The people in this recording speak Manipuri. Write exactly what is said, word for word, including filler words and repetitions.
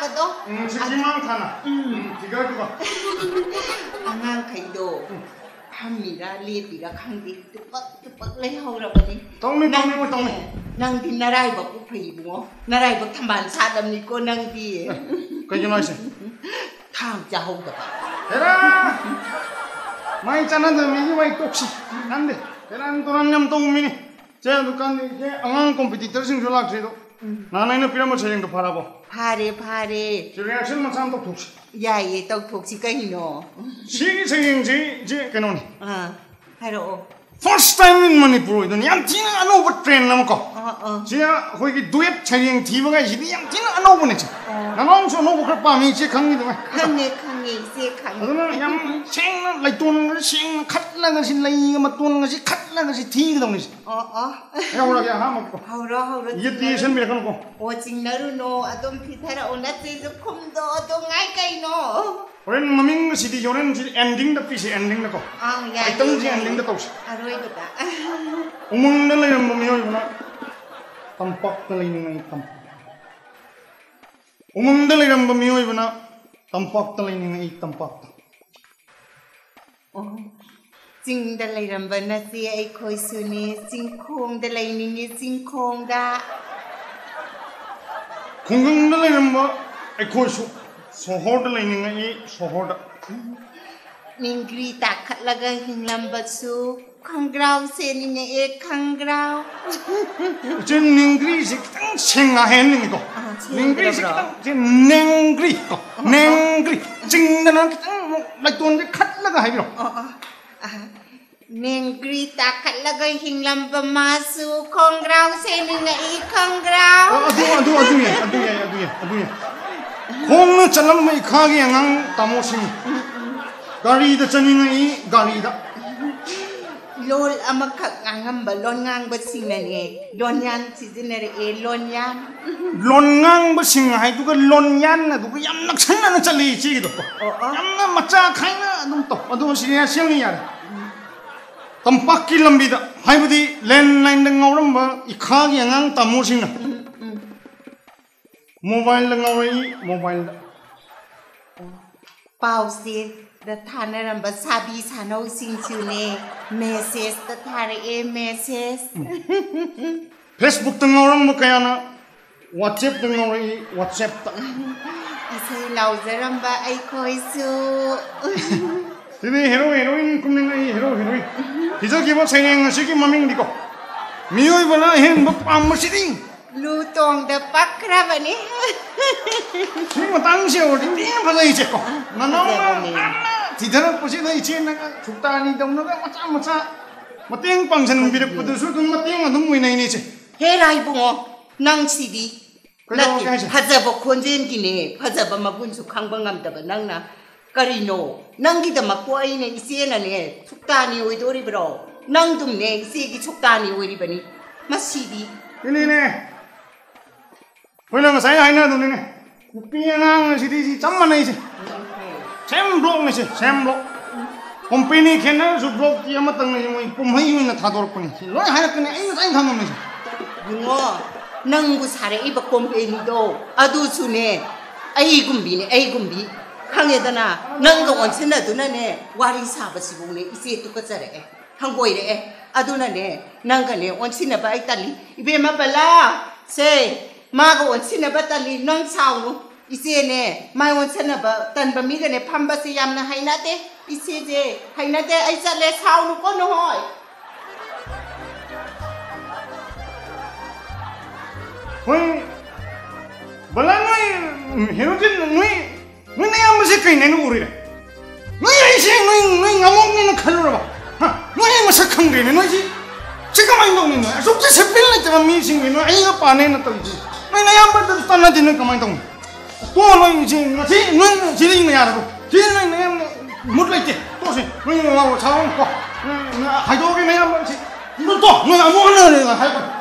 bado. Hmm, sige mang thana. Hmm, tiga tuka. Angang kaido. Hamira lepira khangdi tupak tupak lay haurabani. Tongni tongni mo tongni. Nang di naray ba ko phay bungo. Naray ba thamban sadam ni ko nang di. Kaya no ise. Tham ja hau da ba. Era. Mai chana da mi mai toksi. Ande. Era antoran nyam to umini. Je dukan ni je angang competitor sing jolak se do. Nanai na piramo chayeng do parabo. Phare phare. Je reaction ma sam to toksi. Ya ye tau thok si kai no. Sigi chayeng je je kano ni. Ah. Haro. First time in Manipur do yam tin anova train nam ko. Ah ah. Je hoi gi duet chayeng thi ba ga ji yam tin anova ne che. Nanong so no ba pa mi je khang ni do. Khang ne khang ne se khang. Aduna yam sing lai tun sing khat la ga sin lai ma tun ga si khat la ga si thi ga dong ni. Oh oh. Ya ora ya ha ma ko. Hauro hauro. Ye ti sen me kan ko. O ching naru no adom phithara onat se jo khum do do ngai kai no. Oren maming si di yoren si ending da pi si ending da ko. Ah ya. Item si ending da ko. Aroi bata. Umung na lai mo mi yo na. Tampak na lai ni tampak. Umung da lai mo mi yo na. Tampak na lai ni tampak. Oh. Jing da lai ram ba na si ai khoi su ni jing khong da lai ni ni jing khong da. Khong da lai mo ai khoi su. Sohor da lai ni ngai sohor da. Ningri ta khat laga hinglam ba su khangrau se ni ne e khangrau. Chen ningri si tang sing a hen ni ko. Ningri si tang chen nengri ko. Nengri jing da na tang lai tun de khat laga hai biro. Oh oh. Ah. Ningri ta khat laga hinglam ba ma su khangrau se ni ne e khangrau. Adu adu adu ye adu ye adu ye adu ye. Khong na chalam mai kha gi angang tamo sing. Gari da chani ngai gari da. Lol amakak ngangam ba lon ngang ba sing na ni. Lon yan seasonary e lon yan. Lon ngang ba sing hai du ga lon yan na du ga yam nak chan na chali chi gi do. Yam na macha khai na adum to adu si ya siang ni ya. Tampak ki lambi da hai bu di len line da ngauram ba I kha gi angang tamo sing na. Mobile da ngawai mobile da. Pau si da thana ram ba sabi sano sing chu ne message da thare e message. Facebook da ngauram ba kaya na WhatsApp da ngawai WhatsApp da. Isai lau zaram ba ai khoi su. Tini hero heroine kum ngai hero heroine. Hijo ki ba saineng si ki maming di ko. Miyoi bana hen ba pam si ding. Lu tong da pakra ba ni. Sing matang si odi ti ba dai che ko. Na no na. Ti dara pusi dai che na ka chukta ni dong na ka macha macha. Mateng pangsan bi rak pudu su tum mateng adum wi nai ni che. He rai bungo nang si di. Lati phajaba khonjen ki ne phajaba magun su khangba ngam da ba nang na. Karino nang gi da makwa ai ne ise na ne chukta ni oi dori bro. Nang dum ne ise gi chukta ni oi ri bani. Masidi. Ini ne. Pwede nga saya hai na do ni ne. Pi ngang si di si cham ma nei che. Sem blog ni che sem blog. Company khen na su blog ki ama tang ni moi pum hai ni na tha dor ko ni. Loi hai ka ne ai ai thang ni che. Bungo nang bu sare i ba company do adu su ne ai gumbi ne ai gumbi khangye da na nang ga on chen na du na ne wari sa ba si bu ne ise tu ka chare e hangoi re e adu na ne nang ga ne on chen na ba ai tali ibe ma bala se ma ga on chen na ba tali nang sao nu ise ne mai on chen na ba tan ba mi ga ne pham ba si yam na hai na te ise je hai na te ai cha le sao nu ko no hoi Hoi bala noi herojin noi noi na yam se kai ne uri re. Noi ai se noi noi ngamok ni na khalu ba. Ha noi ma sa khang re ne noi ji. Se ka mai dong ni noi. Sok se pil na ta mi sing ni noi ai ga pa ne na to ji. Noi na yam ba ta ta na din ka mai dong. To noi ji na ji noi ji ri na ya ro. Ji noi na yam mut lai che. To se noi ma wa cha ko. Hai do ke na yam ba ji. No to noi amok na ne hai ba.